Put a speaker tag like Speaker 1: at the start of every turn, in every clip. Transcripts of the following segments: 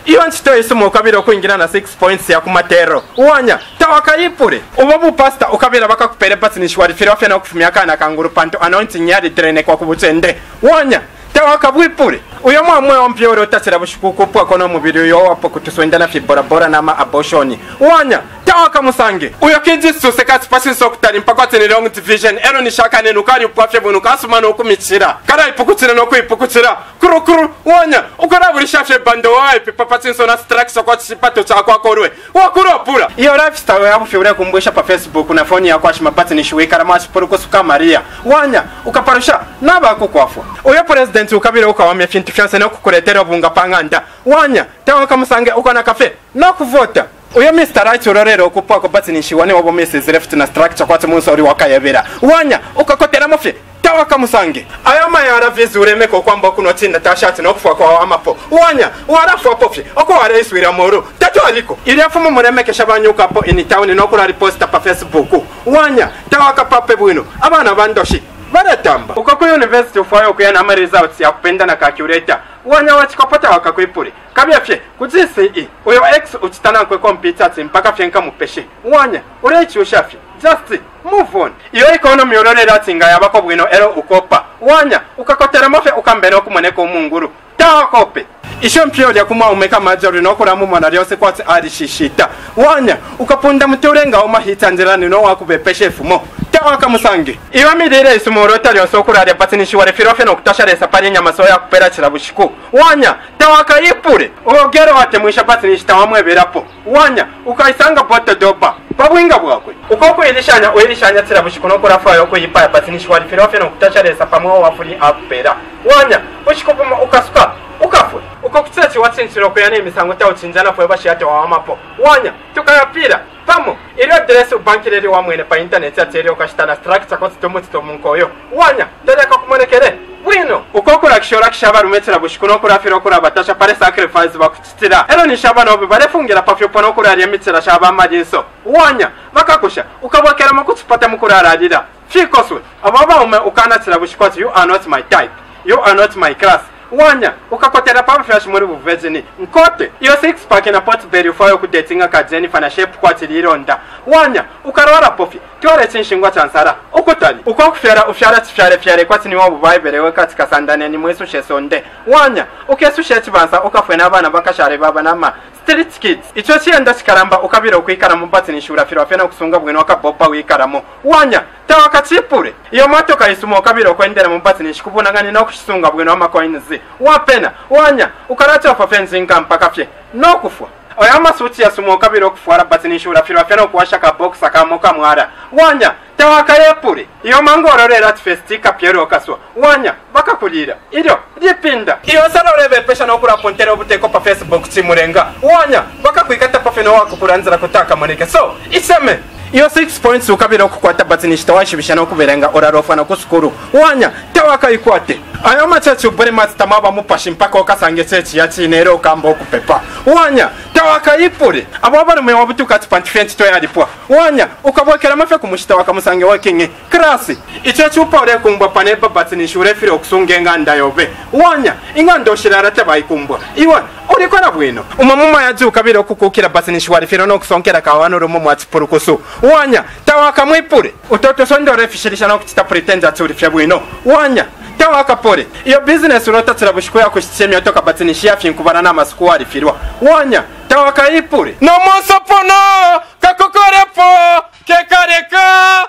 Speaker 1: iyo nchito isumu ukabira kuingira na 6 points ya kumatero wanya tawakayipure ubabu pasta ukabira bakakupere batsinishi wari fira fena kufumya kana kanguru panto anointing yari drene kwa kubutsende wanya tawakabwipure uyo mwamwe ompye urotachira bushukuku pwa kono mubiri yo wapo kutuswenda na fibora bora nama abortion wanya tawakamusange uyo kijisu sekati pasi sokutari mpaka tene long division ero nishaka nenukari upwafye bunuka asuma no kumitsira kara ipukutira no kuipukutira kuru wanya ukora buri shafye bando wae papa tinso na structure kwa chipato cha kwa korwe wakuro pura iyo lifestyle yabu fyure kumbusha pa Facebook na phone ya kwa shima batini shweka ramashi poruko suka Maria wanya ukaparusha naba kukwafwa uyo president ukabira ukawamya fintifianse no kukuletera bunga panganda wanya tawakamusange ukona kafe no kuvota uyo Mr. Right urorero kupwa ko batini shiwane wabo Mrs. Left na structure kwa timunso uri wakayebera wanya ukakotera mufye tawakamusange ayama yara vizure ko kwamba kuno tinda tashati no kufwa kwa amapo wanya warafu apofye oko wareiswira moro tatu aliko ili afumu muremekesha banyuka po in town no kula reposta pa Facebook wanya tawakapape bwino abana bandoshi baratamba ukako university ufayo kuyana ama results ya kupenda na calculator wanya wachikopata wakakwipure kabyafye kuzisi uyo x uchitana kwe computer mpaka fyenka mupeshe wanya urechi ushafye just move on iyo economy yororera tinga yabako bwino ero ukopa wanya ukakotera mafe ukambere okumoneka omunguru takope isho mpyo lya kuma umeka majori no kuramu mwana lyose kwatse ari shishita wanya ukapunda muturenga omahita ndirani no wakubepeshe fumo tawakamusange iwa mirire isumuro talyo sokurare batinishi ware firofe no kutasharesa pari nyama soya kupera kirabushiku wanya tawakayipure ogero wate mwisha batinishi tawamweberapo wanya ukaisanga bote dopa babwinga bwakwe ukoko irishanya kirabushiku no kurafa yo kuyipa batinishi ware firofe no kutasharesa pamwe wafuri apera wanya ushikopuma ukasuka ukafwe ukokutsachi watsintsiro kuyane imisango tawo chinjana fwe bashiyate wa amapo wanya tukayapira pamo iri address ubankireri wa mwene pa internet yatere ukashitana structure kwa titomutsito munkoyo wanya tereka kumonekere bwino ukokura kishora kishaba rumetera bushikuno kurafiro kura batasha pare sacrifice bakutitira ero nishaba no barefungira pafyo pono kura ryemitsira shaba majinso wanya bakakusha ukabakera makutsupata mukurararira fikoswe ababa ume ukanatira bushikwati you are not my type you are not my class wanya ukakotera pa flash muri buvedzeni nkote iyo 6 pack na Portberry ufayo ku datinga ka Jennifer na shape kwati lironda wanya ukarwara pofi tware tsinshinga tsansara ukutali ukokufyara ufyara tsfyare kwati ni wabo bayiberewe katika sandane ni mwesu shesonde wanya ukesushe tsibansa ukafwe nabana bakashare baba nama street kids icho chienda chikaramba ukabira kuikara mubati ni shura fira fena kusunga bwino akabopa wikaramo wanya tawakachipure iyo motoka isumo ukabira kwendera mubati ni shikubuna ngani no kusunga bwino ama coins wapena wanya ukaracha fa fencing mpaka fye no kufwa oyama suti ya sumo kabiro kufwara batini shura fira fena kuwasha ka box akamoka mwara wanya tawakayepure iyo mangororera tfestika piero kaswa wanya bakakulira iro ripinda iyo salorebe pesha no kura pontero buteko pa Facebook timurenga wanya bakakwikata pa fena wakupuranzira kutaka moneke so iseme iyo 6 points ukabira kukwata batini shitawashibisha no kuberenga orarofa na kusukuru wanya tawakayikwate ayo machachu bure matstamaba mupashi mpaka okasange chechi yachinero ukamba okupepa wanya tawakayipure abo barume wabutuka tpantifenti to yalipwa wanya ukabwekera mafe kumushita wakamusange wakinge krasi ichechu pore kumbwa paneba batini shure fire okusungenga ndayobe wanya ingando shirara tabayikumbwa iwa uriko na bwino umamuma yaje ukabira kukukira batini shwari fire no kusonkera kawano rumo mwatipurukusu wanya tawakamwipure utoto sondore fishirisha no kuchita pretender turi fya bwino wanya tawakapore iyo business urotatsira bushikoya kushitsemya toka batini shafye nkubara na maskuari firwa wanya tawakayipure no mosopono kakokorepo kekareka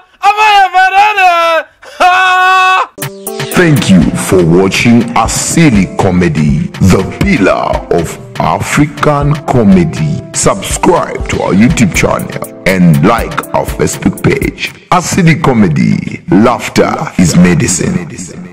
Speaker 1: abayabarara.
Speaker 2: Thank you for watching Asili Comedy, the pillar of African comedy. Subscribe to our YouTube channel and like our Facebook page. Asili Comedy, laughter is medicine.